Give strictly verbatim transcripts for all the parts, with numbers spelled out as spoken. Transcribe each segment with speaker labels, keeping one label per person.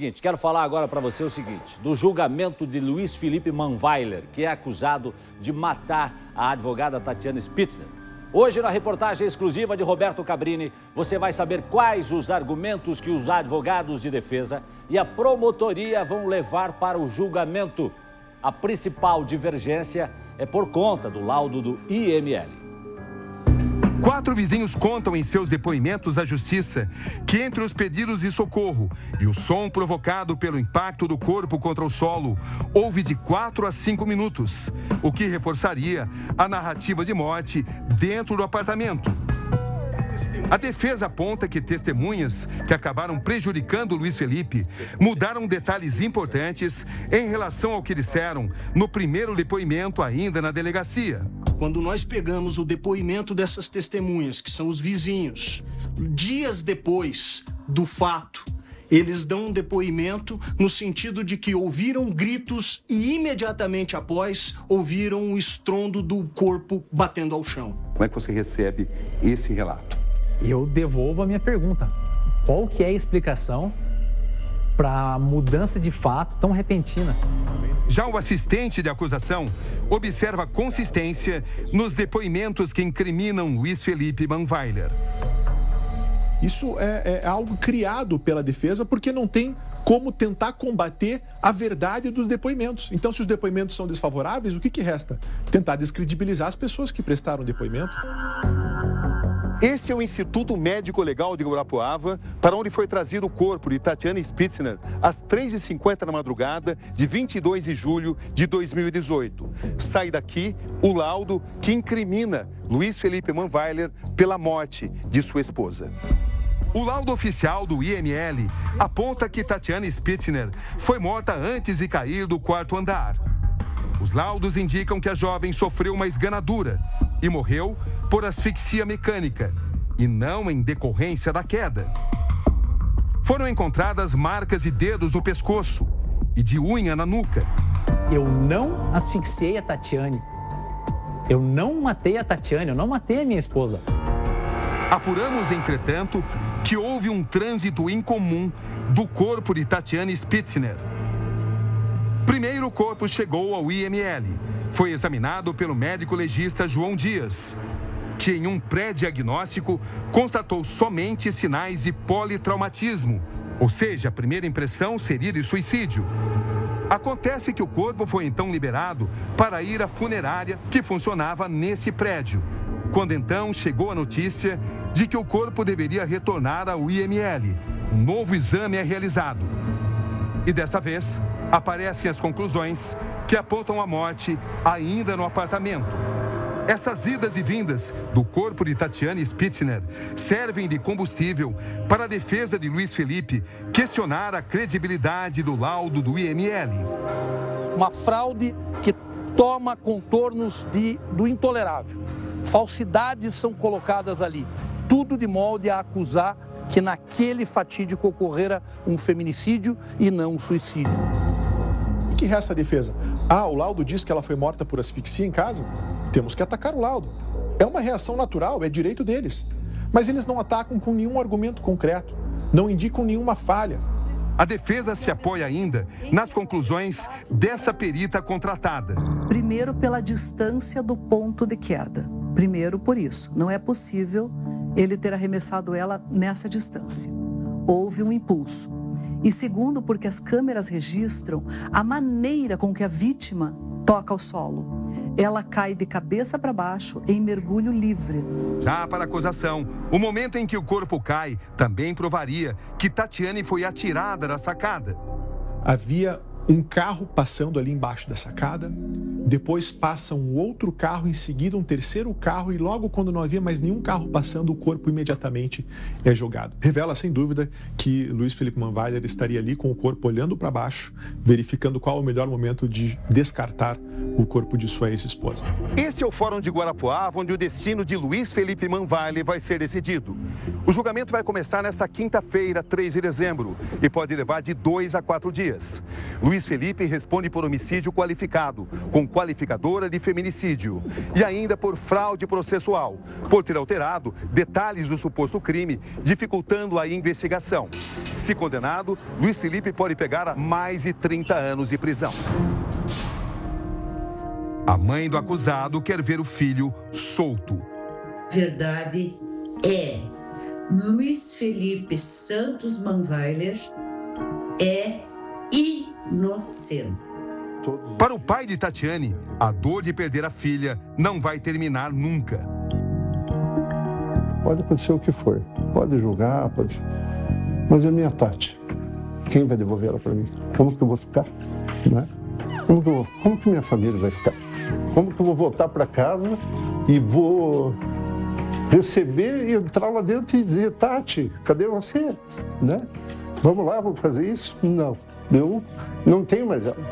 Speaker 1: seguinte, quero falar agora para você o seguinte, do julgamento de Luiz Felipe Manweiler, que é acusado de matar a advogada Tatiana Spitzner. Hoje, na reportagem exclusiva de Roberto Cabrini, você vai saber quais os argumentos que os advogados de defesa e a promotoria vão levar para o julgamento. A principal divergência é por conta do laudo do I M L.
Speaker 2: Quatro vizinhos contam em seus depoimentos à justiça que entre os pedidos de socorro e o som provocado pelo impacto do corpo contra o solo, houve de quatro a cinco minutos, o que reforçaria a narrativa de morte dentro do apartamento. A defesa aponta que testemunhas que acabaram prejudicando Luiz Felipe mudaram detalhes importantes em relação ao que disseram no primeiro depoimento ainda na delegacia.
Speaker 3: Quando nós pegamos o depoimento dessas testemunhas, que são os vizinhos, dias depois do fato, eles dão um depoimento no sentido de que ouviram gritos e imediatamente após ouviram o estrondo do corpo batendo ao chão.
Speaker 4: Como é que você recebe esse relato?
Speaker 5: Eu devolvo a minha pergunta. Qual que é a explicação para a mudança de fato tão repentina?
Speaker 2: Já o assistente de acusação observa consistência nos depoimentos que incriminam Luiz Felipe Manweiler.
Speaker 6: Isso é, é algo criado pela defesa porque não tem como tentar combater a verdade dos depoimentos. Então, se os depoimentos são desfavoráveis, o que, que resta? Tentar descredibilizar as pessoas que prestaram depoimento.
Speaker 4: Esse é o Instituto Médico Legal de Guarapuava, para onde foi trazido o corpo de Tatiana Spitzner às três e cinquenta da madrugada de vinte e dois de julho de dois mil e dezoito. Sai daqui o laudo que incrimina Luiz Felipe Manweiler pela morte de sua esposa.
Speaker 2: O laudo oficial do I M L aponta que Tatiana Spitzner foi morta antes de cair do quarto andar. Os laudos indicam que a jovem sofreu uma esganadura e morreu por asfixia mecânica, e não em decorrência da queda. Foram encontradas marcas de dedos no pescoço e de unha na nuca.
Speaker 5: Eu não asfixiei a Tatiane. Eu não matei a Tatiane, eu não matei a minha esposa.
Speaker 2: Apuramos, entretanto, que houve um trânsito incomum do corpo de Tatiana Spitzner. Primeiro, o corpo chegou ao I M L. Foi examinado pelo médico legista João Dias, que em um pré-diagnóstico constatou somente sinais de politraumatismo, ou seja, a primeira impressão seria de suicídio. Acontece que o corpo foi então liberado para ir à funerária que funcionava nesse prédio, quando então chegou a notícia de que o corpo deveria retornar ao I M L. Um novo exame é realizado. E dessa vez, aparecem as conclusões que apontam a morte ainda no apartamento. Essas idas e vindas do corpo de Tatiana Spitzner servem de combustível para a defesa de Luiz Felipe questionar a credibilidade do laudo do I M L.
Speaker 7: Uma fraude que toma contornos de, do intolerável. Falsidades são colocadas ali, tudo de molde a acusar que naquele fatídico ocorrera um feminicídio e não um suicídio.
Speaker 6: O que resta a defesa? Ah, o laudo diz que ela foi morta por asfixia em casa? Temos que atacar o laudo. É uma reação natural, é direito deles. Mas eles não atacam com nenhum argumento concreto, não indicam nenhuma falha.
Speaker 2: A defesa se apoia ainda nas conclusões dessa perita contratada.
Speaker 8: Primeiro, pela distância do ponto de queda. Primeiro, por isso. Não é possível ele ter arremessado ela nessa distância. Houve um impulso. E segundo, porque as câmeras registram a maneira com que a vítima toca o solo. Ela cai de cabeça para baixo em mergulho livre.
Speaker 2: Já para a acusação, o momento em que o corpo cai também provaria que Tatiane foi atirada da sacada.
Speaker 6: Havia um carro passando ali embaixo da sacada, depois passa um outro carro, em seguida um terceiro carro e logo quando não havia mais nenhum carro passando, o corpo imediatamente é jogado. Revela sem dúvida que Luiz Felipe Manweiler estaria ali com o corpo olhando para baixo, verificando qual é o melhor momento de descartar o corpo de sua ex-esposa.
Speaker 4: Este é o Fórum de Guarapuava, onde o destino de Luiz Felipe Manweiler vai ser decidido. O julgamento vai começar nesta quinta-feira, três de dezembro, e pode levar de dois a quatro dias. Luiz Felipe responde por homicídio qualificado, com qualificação
Speaker 2: qualificadora de feminicídio e ainda por fraude processual, por ter alterado detalhes do suposto crime, dificultando a investigação. Se condenado, Luiz Felipe pode pegar mais de trinta anos de prisão. A mãe do acusado quer ver o filho solto.
Speaker 9: Verdade é, Luiz Felipe Santos Manweiler é inocente.
Speaker 2: Para o pai de Tatiane, a dor de perder a filha não vai terminar nunca.
Speaker 10: Pode acontecer o que for, pode julgar, pode... mas é minha Tati. Quem vai devolver ela para mim? Como que eu vou ficar? Né? Como que eu vou... Como que minha família vai ficar? Como que eu vou voltar para casa e vou receber e entrar lá dentro e dizer, Tati, cadê você? Né? Vamos lá, vamos fazer isso? Não, eu não tenho mais ela.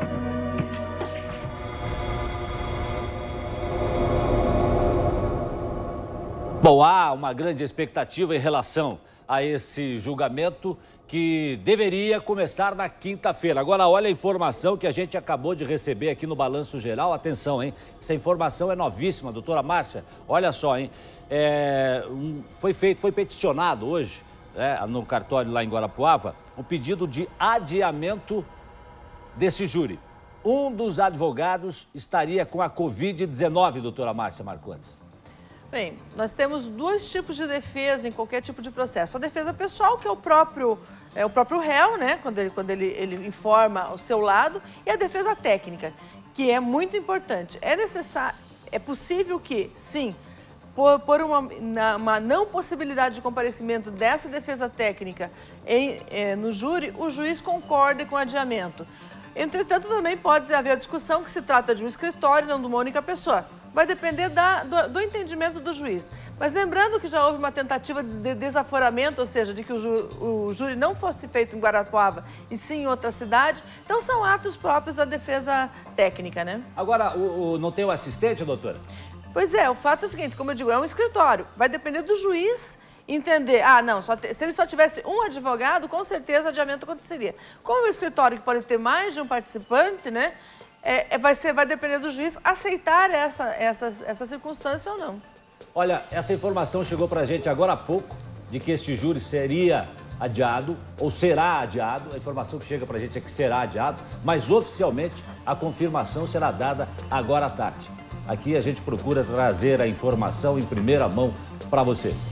Speaker 1: Bom, há uma grande expectativa em relação a esse julgamento que deveria começar na quinta-feira. Agora, olha a informação que a gente acabou de receber aqui no Balanço Geral. Atenção, hein? Essa informação é novíssima, doutora Márcia. Olha só, hein? É, um, foi feito, foi peticionado hoje, né, no cartório lá em Guarapuava, um pedido de adiamento desse júri. Um dos advogados estaria com a covid dezenove, doutora Márcia Marcondes.
Speaker 11: Bem, nós temos dois tipos de defesa em qualquer tipo de processo. A defesa pessoal, que é o próprio, é o próprio réu, né, quando, ele, quando ele, ele informa o seu lado, e a defesa técnica, que é muito importante. É necessário, é possível que, sim, por, por uma, uma não possibilidade de comparecimento dessa defesa técnica em, é, no júri, o juiz concorde com o adiamento. Entretanto, também pode haver a discussão que se trata de um escritório, não de uma única pessoa. Vai depender da, do, do entendimento do juiz. Mas lembrando que já houve uma tentativa de desaforamento, ou seja, de que o, ju, o júri não fosse feito em Guarapuava e sim em outra cidade. Então são atos próprios da defesa técnica, né?
Speaker 1: Agora, o, o, não tem o assistente, doutora?
Speaker 11: Pois é, o fato é o seguinte, como eu digo, é um escritório. Vai depender do juiz entender, ah, não, só te, se ele só tivesse um advogado, com certeza o adiamento aconteceria. Como é um escritório que pode ter mais de um participante, né? É, vai, ser, vai depender do juiz aceitar essa, essa, essa circunstância ou não.
Speaker 1: Olha, essa informação chegou pra gente agora há pouco, de que este júri seria adiado, ou será adiado. A informação que chega pra gente é que será adiado, mas oficialmente a confirmação será dada agora à tarde. Aqui a gente procura trazer a informação em primeira mão para você.